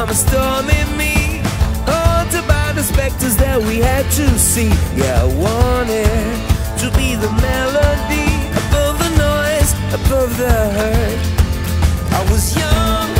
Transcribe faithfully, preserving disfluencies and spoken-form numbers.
of a storm in me, haunted by the specters that we had to see. Yeah, I wanted to be the melody above the noise, above the hurt. I was young,